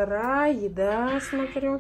Жара, еда, смотрю.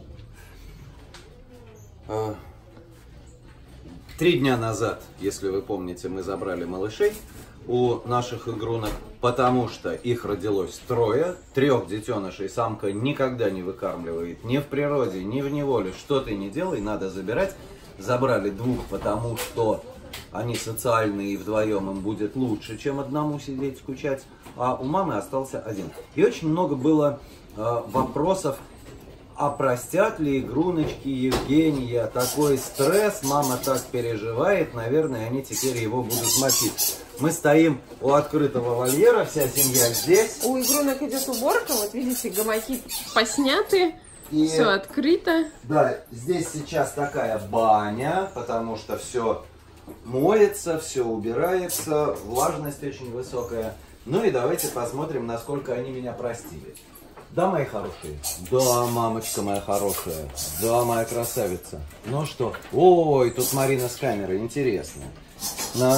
3 дня назад, если вы помните, мы забрали малышей у наших игрунок, потому что их родилось 3, 3 детенышей самка никогда не выкармливает ни в природе, ни в неволе. Что ты не делай, надо забирать. Забрали 2, потому что они социальные и вдвоем им будет лучше, чем одному сидеть скучать. А у мамы остался 1. И очень много было вопросов, а простят ли игруночки Евгения такой стресс, мама так переживает, наверное, они теперь его будут мочить. Мы стоим у открытого вольера, вся семья здесь. У игрунок идет уборка, вот видите, гамаки посняты, и все открыто. Да, здесь сейчас такая баня, потому что все моется, все убирается, влажность очень высокая. Ну и давайте посмотрим, насколько они меня простили. Да, мои хорошие? Да, мамочка моя хорошая. Да, моя красавица. Ну что? Ой, тут Марина с камерой. Интересно. На.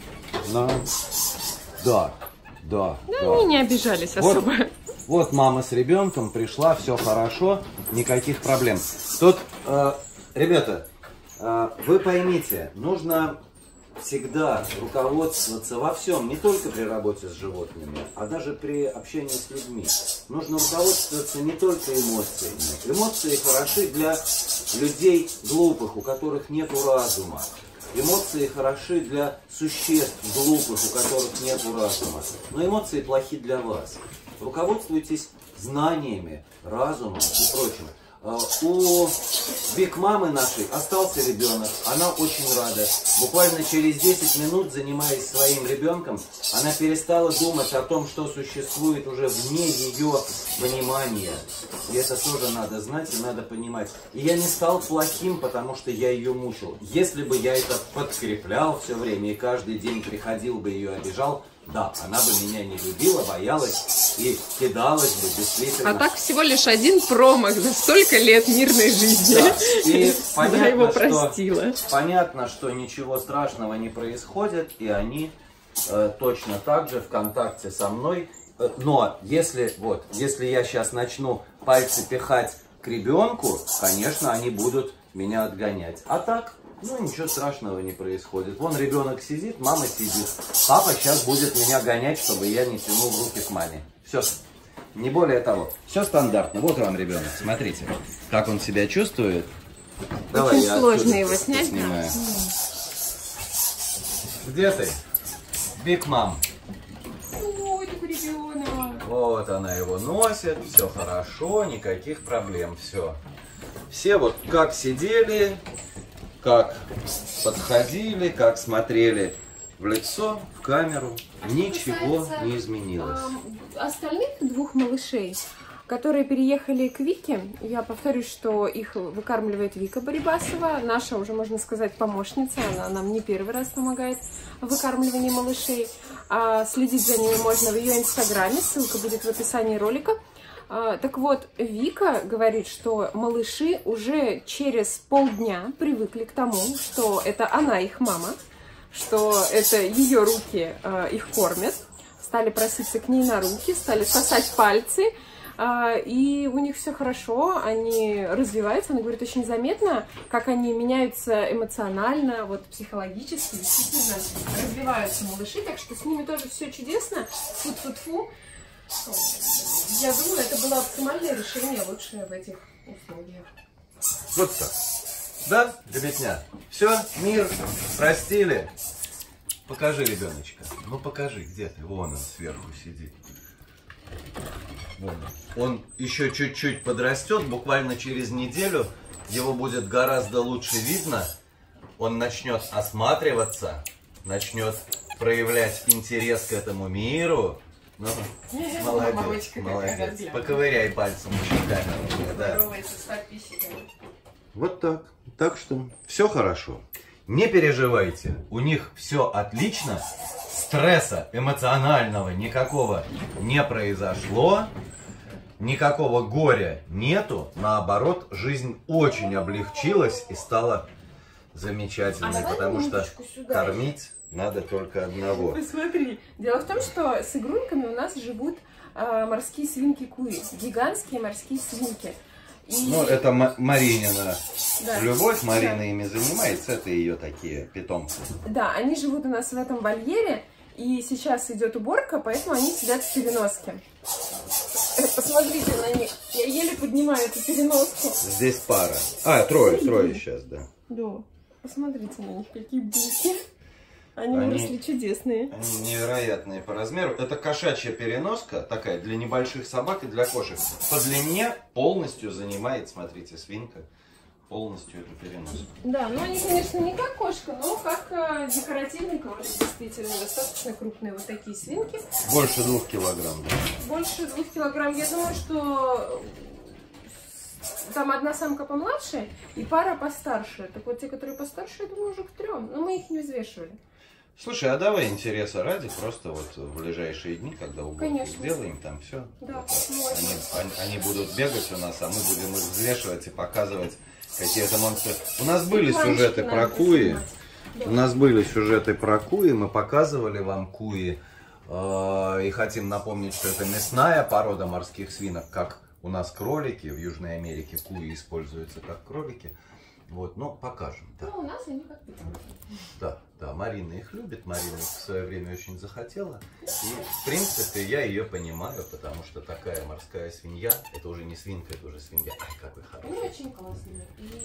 Да. Ну, они не обижались особо. Вот мама с ребенком пришла, все хорошо, никаких проблем. Тут, ребята, вы поймите, нужно всегда руководствоваться во всем, не только при работе с животными, а даже при общении с людьми. Нужно руководствоваться не только эмоциями. Эмоции хороши для людей глупых, у которых нет разума. Эмоции хороши для существ глупых, у которых нет разума. Но эмоции плохи для вас. Руководствуйтесь знаниями, разумом и прочим. У Биг Мамы нашей остался ребенок, она очень рада. Буквально через 10 минут, занимаясь своим ребенком, она перестала думать о том, что существует уже вне ее понимания. И это тоже надо знать и надо понимать. И я не стал плохим, потому что я ее мучил. Если бы я это подкреплял все время и каждый день приходил бы ее обижал, да, она бы меня не любила, боялась и кидалась бы действительно. А так всего лишь 1 промах за столько лет мирной жизни. Да. И она его простила. Понятно, что ничего страшного не происходит, и они точно так же в контакте со мной. Но если я сейчас начну пальцы пихать к ребенку, конечно, они будут меня отгонять. А так... Ну, ничего страшного не происходит. Вон ребенок сидит, мама сидит. Папа сейчас будет меня гонять, чтобы я не тянул руки к маме. Все. Не более того. Все стандартно. Вот вам ребенок. Смотрите, как он себя чувствует. Давай, очень сложно его снять. Снимаю. Где ты? Биг Мам. Ой, такой ребенок. Вот она его носит. Все хорошо, никаких проблем. Все. Все вот как сидели... Как подходили, как смотрели в лицо, в камеру, ничего не изменилось. Остальных 2 малышей, которые переехали к Вике, я повторюсь, что их выкармливает Вика Барибасова, наша уже, можно сказать, помощница, она нам не первый раз помогает в выкармливании малышей. Следить за ними можно в ее инстаграме, ссылка будет в описании ролика. Так вот, Вика говорит, что малыши уже через полдня привыкли к тому, что это она их мама, что это ее руки их кормят, стали проситься к ней на руки, стали сосать пальцы, и у них все хорошо, они развиваются, она говорит, очень заметно, как они меняются эмоционально, вот психологически, действительно развиваются малыши, так что с ними тоже все чудесно, фу-фу-фу. Я думаю, это было оптимальное решение, лучшее в этих условиях. Вот так. Да, ребятня? Все, мир, простили. Покажи ребеночка. Ну покажи, где ты? Вон он сверху сидит. Вон он еще чуть-чуть подрастет, буквально через неделю его будет гораздо лучше видно. Он начнет осматриваться, начнет проявлять интерес к этому миру. Ну, молодец, молодец. Поковыряй пальцем камеру. Да. Вот так. Так что все хорошо. Не переживайте. У них все отлично. Стресса эмоционального никакого не произошло. Никакого горя нету. Наоборот, жизнь очень облегчилась и стала замечательной. Потому что кормить надо только одного. Посмотри. Дело в том, что с игрунками у нас живут морские свинки куи. Гигантские морские свинки. И... Ну, это Маринина да. любовь, Марина да. ими занимается, это ее такие питомцы. Да, они живут у нас в этом вольере, и сейчас идет уборка, поэтому они сидят в переноске. Посмотрите на них, я еле поднимаю эту переноску. Здесь пара. А, трое сейчас, да. Да, посмотрите на них, какие булки. Они выросли чудесные. Они невероятные по размеру. Это кошачья переноска, такая для небольших собак и для кошек. По длине полностью занимает, смотрите, свинка, полностью эту переноску. Да, ну они, конечно, не как кошка, но как декоративный коврик, действительно, достаточно крупные вот такие свинки. Больше 2 килограмм, да? Больше 2 килограмм. Я думаю, что там одна самка помладше и пара постарше. Так вот, те, которые постарше, я думаю, уже к 3. Но мы их не взвешивали. Слушай, а давай интереса ради, просто вот в ближайшие дни, когда уборку сделаем, там все. Да, они будут бегать у нас, а мы будем их взвешивать и показывать какие-то монстры. У нас были сюжеты про куи. У нас были сюжеты про куи, мы показывали вам куи. И хотим напомнить, что это мясная порода морских свинок, как у нас кролики. В Южной Америке куи используются как кролики. Вот, но покажем. Да. Ну, у нас они как питомцы. Да, Марина их любит, Марина их в свое время очень захотела. И, в принципе, я ее понимаю, потому что такая морская свинья, это уже не свинка, это уже свинья. Ай, какой хороший. Они очень классные.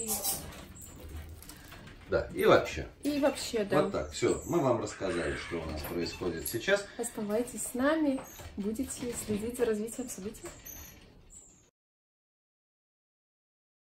Да, и вообще. Да. Вот так, все, мы вам рассказали, что у нас происходит сейчас. Оставайтесь с нами, будете следить за развитием событий.